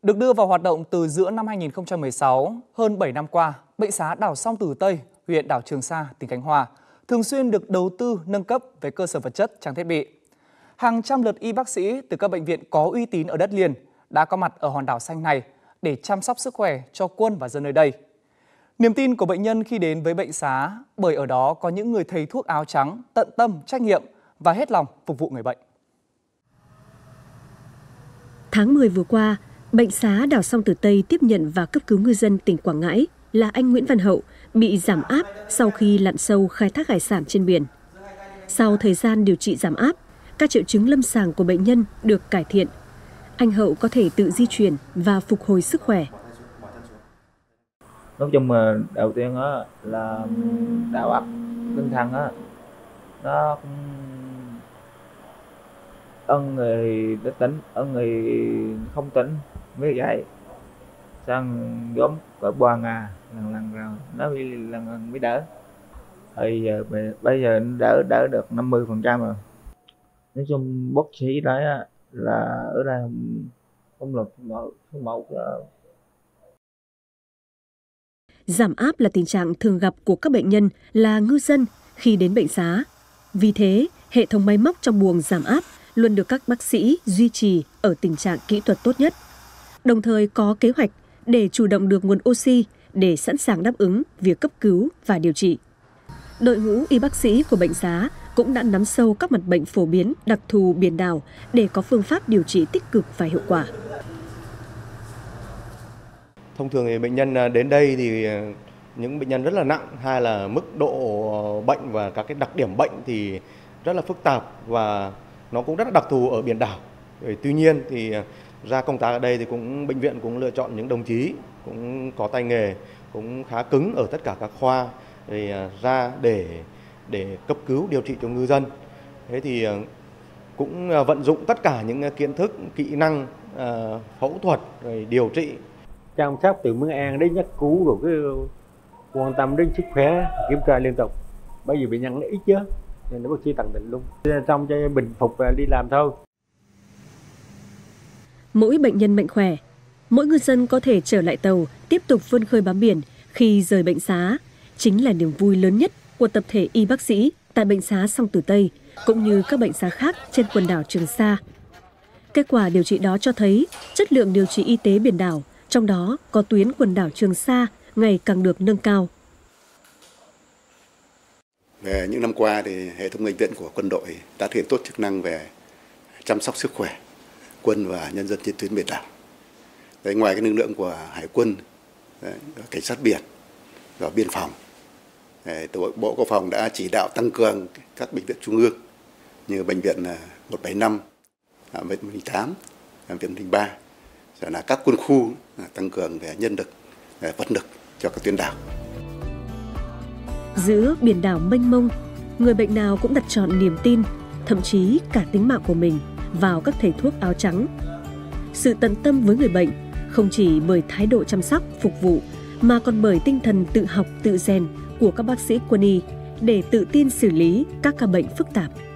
Được đưa vào hoạt động từ giữa năm 2016, hơn 7 năm qua, Bệnh xá Đảo Song Tử Tây, huyện đảo Trường Sa, tỉnh Khánh Hòa, thường xuyên được đầu tư nâng cấp về cơ sở vật chất, trang thiết bị. Hàng trăm lượt y bác sĩ từ các bệnh viện có uy tín ở đất liền đã có mặt ở hòn đảo xanh này để chăm sóc sức khỏe cho quân và dân nơi đây. Niềm tin của bệnh nhân khi đến với bệnh xá bởi ở đó có những người thầy thuốc áo trắng tận tâm, trách nhiệm và hết lòng phục vụ người bệnh. Tháng 10 vừa qua, Bệnh xá Đảo Song Tử Tây tiếp nhận và cấp cứu ngư dân tỉnh Quảng Ngãi là anh Nguyễn Văn Hậu bị giảm áp sau khi lặn sâu khai thác hải sản trên biển. Sau thời gian điều trị giảm áp, các triệu chứng lâm sàng của bệnh nhân được cải thiện. Anh Hậu có thể tự di chuyển và phục hồi sức khỏe. Nói chung đầu tiên là đau áp tinh thần nó ân người đã tỉnh, ân người không tỉnh mới vậy. Sang nhóm cỡ 3 ngày lần rồi nó lần mới đỡ. Bây giờ đỡ được 50% rồi. Nói chung bác sĩ đấy là ở đây không là số 1. Giảm áp là tình trạng thường gặp của các bệnh nhân là ngư dân khi đến bệnh xá. Vì thế, hệ thống máy móc trong buồng giảm áp luôn được các bác sĩ duy trì ở tình trạng kỹ thuật tốt nhất. Đồng thời có kế hoạch để chủ động được nguồn oxy để sẵn sàng đáp ứng việc cấp cứu và điều trị. Đội ngũ y bác sĩ của bệnh xá cũng đã nắm sâu các mặt bệnh phổ biến đặc thù biển đảo để có phương pháp điều trị tích cực và hiệu quả. Thông thường thì bệnh nhân đến đây thì những bệnh nhân rất là nặng hay là mức độ bệnh và các cái đặc điểm bệnh thì rất là phức tạp và nó cũng rất là đặc thù ở biển đảo. Tuy nhiên thì ra công tác ở đây thì bệnh viện cũng lựa chọn những đồng chí cũng có tay nghề, cũng khá cứng ở tất cả các khoa ra để cấp cứu điều trị cho ngư dân. Thế thì cũng vận dụng tất cả những kiến thức, kỹ năng phẫu thuật rồi điều trị. Chăm sóc từ bữa ăn đến giấc cứu rồi cái quan tâm đến sức khỏe, kiểm tra liên tục. Bởi vì bệnh nhân nó ít chứ nên nó bác sĩ tận tình luôn. Xong cho bình phục và đi làm thôi. Mỗi bệnh nhân mạnh khỏe, mỗi ngư dân có thể trở lại tàu tiếp tục vươn khơi bám biển khi rời bệnh xá chính là niềm vui lớn nhất của tập thể y bác sĩ tại bệnh xá Song Tử Tây cũng như các bệnh xá khác trên quần đảo Trường Sa. Kết quả điều trị đó cho thấy chất lượng điều trị y tế biển đảo, trong đó có tuyến quần đảo Trường Sa ngày càng được nâng cao. Về những năm qua thì hệ thống bệnh viện của quân đội đã thực hiện tốt chức năng về chăm sóc sức khỏe quân và nhân dân trên tuyến biển đảo. Ngoài cái lực lượng của Hải quân, cảnh sát biển và biên phòng, Bộ Quốc phòng đã chỉ đạo tăng cường các bệnh viện trung ương như bệnh viện 175, bệnh viện 108, bệnh viện 103, rồi là các quân khu tăng cường về nhân lực, về vật lực cho các tuyến đảo. Giữa biển đảo mênh mông, người bệnh nào cũng đặt trọn niềm tin, thậm chí cả tính mạng của mình vào các thầy thuốc áo trắng. Sự tận tâm với người bệnh không chỉ bởi thái độ chăm sóc, phục vụ, mà còn bởi tinh thần tự học, tự rèn của các bác sĩ quân y để tự tin xử lý các ca bệnh phức tạp.